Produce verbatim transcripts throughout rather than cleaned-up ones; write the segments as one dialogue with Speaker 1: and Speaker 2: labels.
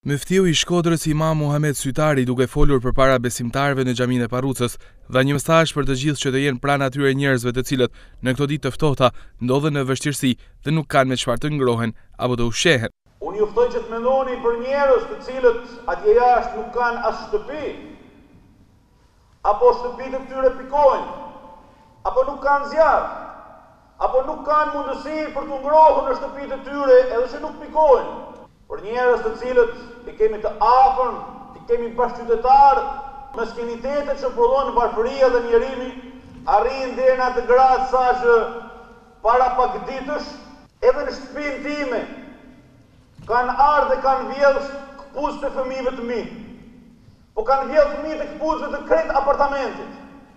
Speaker 1: Myftiu I Shkodrës Imam Muhamet Sytari duke folur përpara besimtarëve në xhaminë e Parrucës dha një mesazh për të gjithë që të jenë pranë atyre njerëzve të cilët në këto ditë të ftohta ndodhen në vështirësi dhe nuk kanë me çfarë të ngrohen apo të ushqehen.
Speaker 2: Unë ju ftoj që të mendoni për njerëz të cilët atje jashtë nuk kanë as shtëpi, apo shtëpitë të tyre pikojnë, apo nuk kanë zjarr, apo nuk kanë mundësi për të ngrohur në shtëpitë të tyre edhe që nuk pikojnë. Për njerëz të cilët I kemi të afërm, I kemi bashkëqytetarë, meskinitetet që prodhojnë varfëria dhe njerimi, arrin deri në atë gradë sa që para pak ditësh, edhe në shtëpinë time, kanë ardhur dhe kanë vjedhur këpucët të fëmijëve të mi. Po kanë vjedhur fëmijët e këpucëve të krejt apartamentit.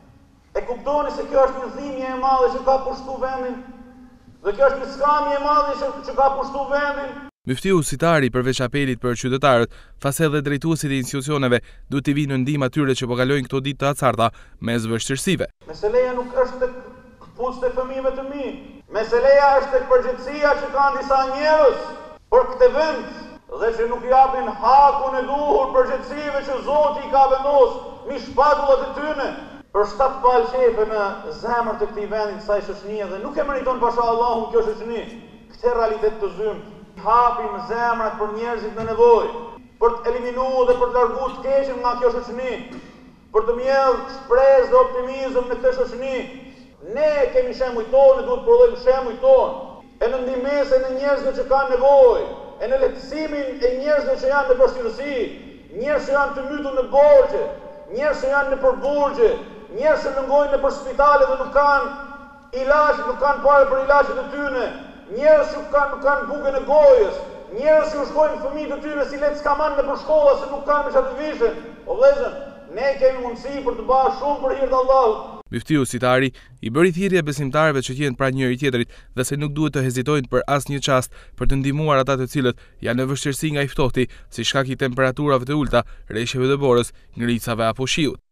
Speaker 2: E kuptoni se kjo është një dhimbje e madhe që ka pushtu vendin, dhe kjo është një skamje e madhe që, që ka pushtu vendin.
Speaker 1: Myftiu Sytari përveç apelit për qytetarët, thasë edhe drejtuesit e institucioneve duhet të vinë në ndihmë atyre që po kalojnë këto ditë të acarta mes vështirësive.
Speaker 2: Meseleja nuk është tek këpucët e fëmijëve të mi. Meseleja është tek përgjegjësia që kanë disa njerëz për këtë vend dhe që nuk japin hakun e duhur përgjegjësive që Zoti I ka vendosur mi shpatullat e tyre. Për shtatë palë qefe në zemër të këtij vendi kësaj shoqënie dhe nuk e meriton pasha Allahun kjo shoqëni. Këtë realitet të zymë. Hapim zemrat për njerëzit në nevojë, për të eliminuar dhe për të larguar të keqen nga kjo shoqëni, për të mbjellë shpresë dhe optimizëm në këtë shoqëni. Ne kemi shembujt tonë, duhet të prodhojmë shembujt tonë, e në ndihmesën e njerëzve që kanë nevojë, e në lehtësimin e njerëzve që janë në vështirësi, njerëz që janë të mytur në borxhe, njerëz që janë në përburgje, njerëz që lëngojnë nëpër spitale dhe nuk kanë ilaç, nuk kanë parë për ilaçet e tyre. Njerëz që kanë nuk kanë bukën e gojës, njerëz që shkojnë fëmijët e tyre si letë skaman në për shkolla se nuk kanë me çfarë të vishin. O vëllezër, ne kemi mundësi për të bërë shumë për hir të Allahut.
Speaker 1: Myftiu Sytari I bëri thirrje besimtarëve që jenë pranë njëri tjetrit dhe se nuk duhet të hezitojnë për asnjë çast për të ndihmuar ata të cilët janë në vështirësi nga I ftohti, si shkak I temperaturave të ulta, rreshjeve të borës, ngritësave apo shiut.